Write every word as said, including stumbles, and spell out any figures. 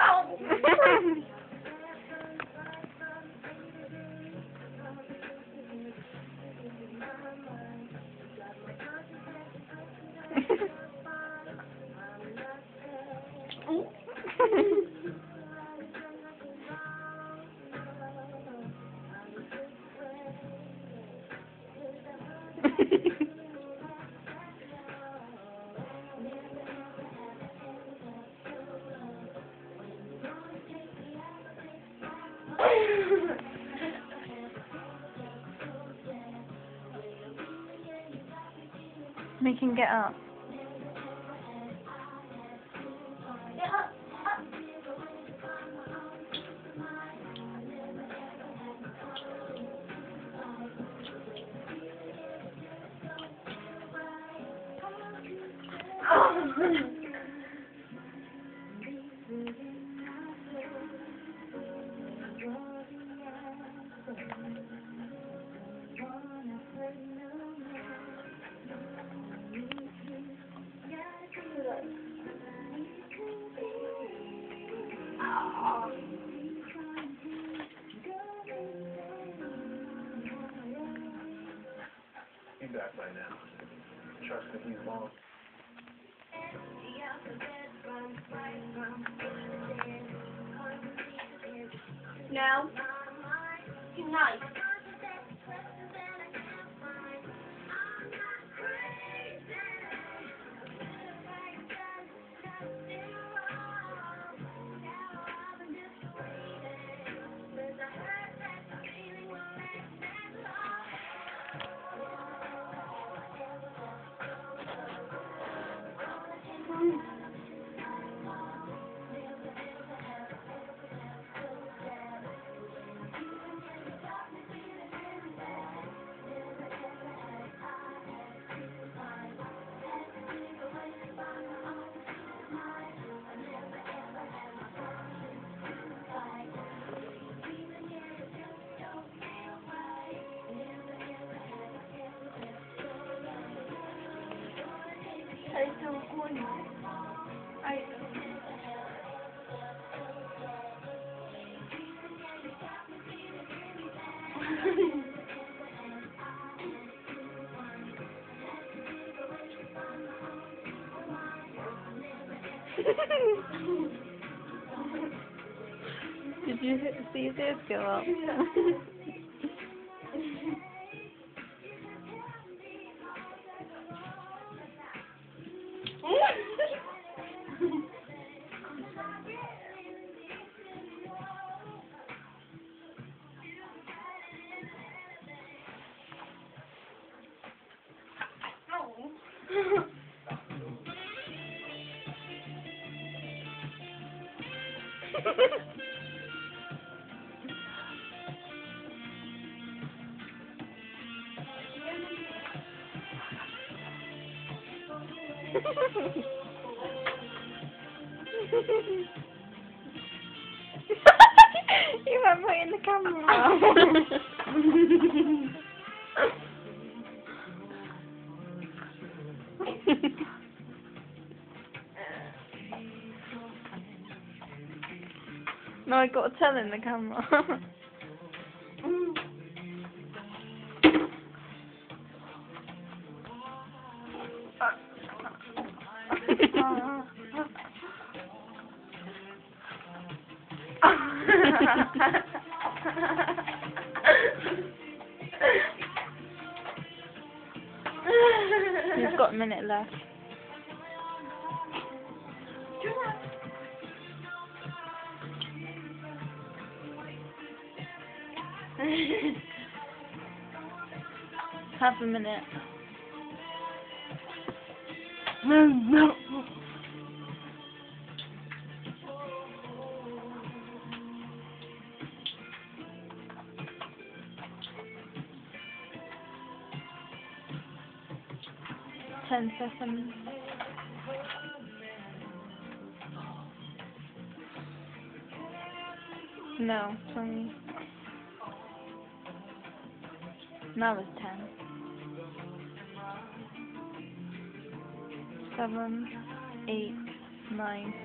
Make him get up. He's back by now. Trust me, he's long. No. Nice. Did you see his ears go up? You went right in the camera. No, I got to tell in the camera. You've got a minute left. Half a minute. No, no. Ten seconds. No, twenty. Now it's ten. Seven, eight, nine.